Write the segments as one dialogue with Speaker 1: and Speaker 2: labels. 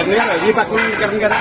Speaker 1: ఈ పక్కన కదా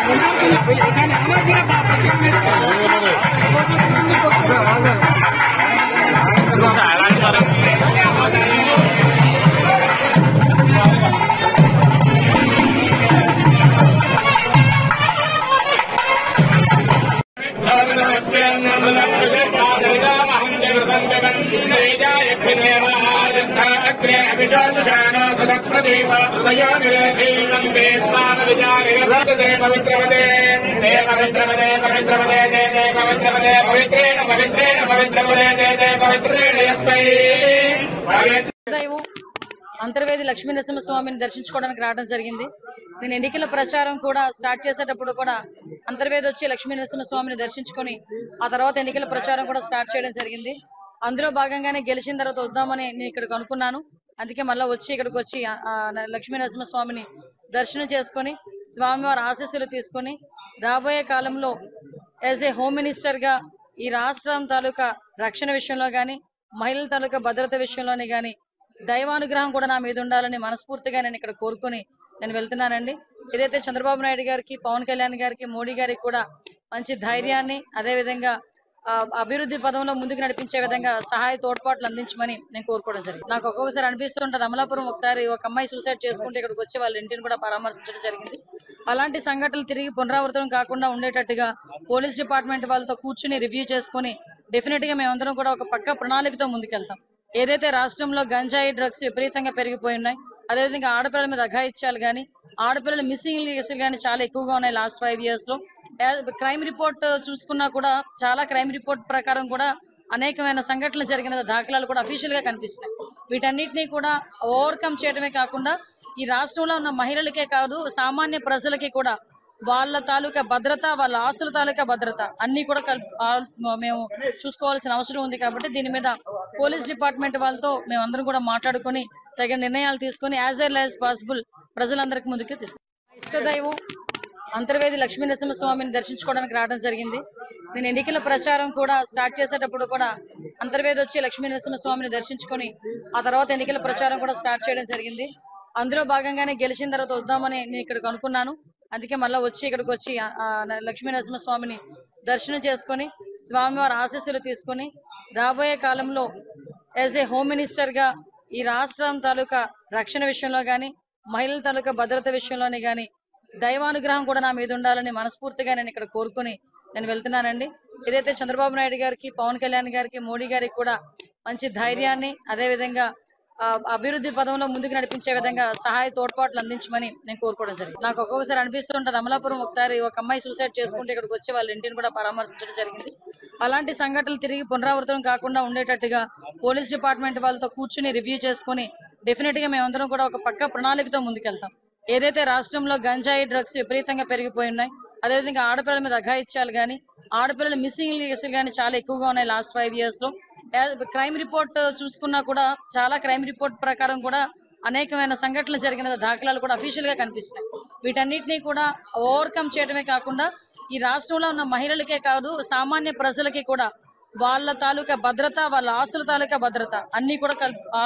Speaker 2: అంతర్వేది లక్ష్మీ నరసింహస్వామిని దర్శించుకోవడానికి రావడం జరిగింది. నేను ఎన్నికల ప్రచారం కూడా స్టార్ట్ చేసేటప్పుడు కూడా అంతర్వేది వచ్చి లక్ష్మీ నరసింహస్వామిని దర్శించుకొని ఆ తర్వాత ఎన్నికల ప్రచారం కూడా స్టార్ట్ చేయడం జరిగింది. అందులో భాగంగానే గెలిచిన తర్వాత వద్దామని నేను ఇక్కడికి అనుకున్నాను. అందుకే మళ్ళీ ఇక్కడికి వచ్చి లక్ష్మీ నరసింహస్వామిని దర్శనం చేసుకొని స్వామివారి ఆశీస్సులు తీసుకొని రాబోయే కాలంలో యాజ్ ఏ హోమ్ మినిస్టర్ గా ఈ రాష్ట్రం తాలూకా రక్షణ విషయంలో గాని మహిళల తాలూకా భద్రత విషయంలోనే గాని దైవానుగ్రహం కూడా నా మీద ఉండాలని మనస్ఫూర్తిగా నేను ఇక్కడ కోరుకొని నేను వెళ్తున్నానండి. ఏదైతే చంద్రబాబు నాయుడు గారికి, పవన్ కళ్యాణ్ గారికి, మోడీ గారికి కూడా మంచి ధైర్యాన్ని, అదే విధంగా అభివృద్ధి పదంలో ముందుకు నడిపించే విధంగా సహాయ తోడ్పాట్లు అందించమని నేను కోరుకోవడం జరిగింది. నాకు ఒక్కొక్కసారి అనిపిస్తుంటది, అమలాపురం ఒకసారి ఒక అమ్మాయి సూసైడ్ చేసుకుంటే ఇక్కడికి వచ్చి వాళ్ళ ఇంటిని కూడా పరామర్శించడం జరిగింది. అలాంటి సంఘటనలు తిరిగి పునరావృతం కాకుండా ఉండేటట్టుగా పోలీస్ డిపార్ట్మెంట్ వాళ్ళతో కూర్చుని రివ్యూ చేసుకుని డెఫినెట్ గా మేమందరం కూడా ఒక పక్క ప్రణాళికతో ముందుకెళ్తాం. ఏదైతే రాష్ట్రంలో గంజాయి డ్రగ్స్ విపరీతంగా పెరిగిపోయి ఉన్నాయి, అదేవిధంగా ఆడపిల్లల మీద అఘాయిత్యాలు కానీ ఆడపిల్లల మిస్సింగ్ కేసులు కానీ చాలా ఎక్కువగా ఉన్నాయి లాస్ట్ 5 years లో. క్రైమ్ రిపోర్ట్ చూసుకున్నా కూడా చాలా క్రైమ్ రిపోర్ట్ ప్రకారం కూడా అనేకమైన సంఘటనలు జరిగిన దాఖలాలు కూడా అఫీషియల్ గా కనిపిస్తున్నాయి. వీటన్నిటినీ కూడా ఓవర్కమ్ చేయడమే కాకుండా ఈ రాష్ట్రంలో ఉన్న మహిళలకే కాదు సామాన్య ప్రజలకి కూడా వాళ్ళ తాలూకా భద్రత, వాళ్ళ ఆస్తుల తాలూకా భద్రత అన్ని కూడా మేము చూసుకోవాల్సిన అవసరం ఉంది. కాబట్టి దీని మీద పోలీస్ డిపార్ట్మెంట్ వాళ్ళతో మేమందరం కూడా మాట్లాడుకొని తగిన నిర్ణయాలు తీసుకొని యాజ్ ఎర్లీ యాజ్ పాసిబుల్ ప్రజలందరికీ ముందుకు తీసుకుంటాం. ఇష్టదైవం అంతర్వేది లక్ష్మీ నరసింహస్వామిని దర్శించుకోవడానికి రావడం జరిగింది. నేను ఎన్నికల ప్రచారం కూడా స్టార్ట్ చేసేటప్పుడు కూడా అంతర్వేది వచ్చి లక్ష్మీ నరసింహస్వామిని దర్శించుకొని ఆ తర్వాత ఎన్నికల ప్రచారం కూడా స్టార్ట్ చేయడం జరిగింది. అందులో భాగంగానే గెలిచిన తర్వాత వద్దామని నేను ఇక్కడికి అనుకున్నాను. అందుకే మళ్ళీ ఇక్కడికి వచ్చి లక్ష్మీ నరసింహస్వామిని దర్శనం చేసుకొని స్వామివారి ఆశీస్సులు తీసుకొని రాబోయే కాలంలో యాజ్ ఏ హోమ్ మినిస్టర్ గా ఈ రాష్ట్రం తాలూకా రక్షణ విషయంలో గాని మహిళల తాలూకా భద్రత విషయంలోనే గాని దైవానుగ్రహం కూడా నా మీద ఉండాలని మనస్ఫూర్తిగా నేను ఇక్కడ కోరుకొని నేను వెళ్తున్నానండి. ఏదైతే చంద్రబాబు నాయుడు గారికి, పవన్ కళ్యాణ్ గారికి, మోడీ గారికి కూడా మంచి ధైర్యాన్ని, అదే విధంగా అభివృద్ధి పదంలో ముందుకు నడిపించే విధంగా సహాయ తోడ్పాట్లు అందించమని నేను కోరుకోవడం జరిగింది. నాకు ఒక్కొక్కసారి అనిపిస్తుంటది, అమలాపురం ఒకసారి ఒక అమ్మాయి సూసైడ్ చేసుకుంటే ఇక్కడికి వచ్చి వాళ్ళ ఇంటిని కూడా పరామర్శించడం జరిగింది. అలాంటి సంఘటనలు తిరిగి పునరావృతం కాకుండా ఉండేటట్టుగా పోలీస్ డిపార్ట్మెంట్ వాళ్ళతో కూర్చుని రివ్యూ చేసుకుని డెఫినెట్ గా మేమందరం కూడా ఒక పక్క ప్రణాళికతో ముందుకెళ్తాం. ఏదైతే రాష్ట్రంలో గంజాయి డ్రగ్స్ విపరీతంగా పెరిగిపోయి ఉన్నాయి, అదేవిధంగా ఆడపిల్లల మీద అఘాయిత్యాలు కానీ ఆడపిల్లల మిస్సింగ్ కేసులు కానీ చాలా ఎక్కువగా ఉన్నాయి లాస్ట్ 5 years లో. క్రైమ్ రిపోర్ట్ చూసుకున్నా కూడా చాలా క్రైమ్ రిపోర్ట్ ప్రకారం కూడా అనేకమైన సంఘటనలు జరిగిన దాఖలాలు కూడా అఫీషియల్ గా కనిపిస్తున్నాయి. వీటన్నిటినీ కూడా ఓవర్కమ్ చేయడమే కాకుండా ఈ రాష్ట్రంలో ఉన్న మహిళలకే కాదు సామాన్య ప్రజలకి కూడా వాళ్ళ తాలూకా భద్రత, వాళ్ళ ఆస్తుల తాలూకా భద్రత అన్ని కూడా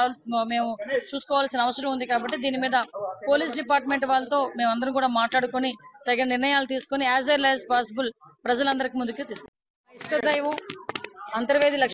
Speaker 2: మేము చూసుకోవాల్సిన అవసరం ఉంది. కాబట్టి దీని మీద పోలీస్ డిపార్ట్మెంట్ వాళ్ళతో మేమందరం కూడా మాట్లాడుకొని తగిన నిర్ణయాలు తీసుకొని యాజ్ ఎర్లీ యాజ్ పాసిబుల్ ప్రజలందరికీ ముందుకు తీసుకుంటాం. ఇష్టదైవం అంతర్వేది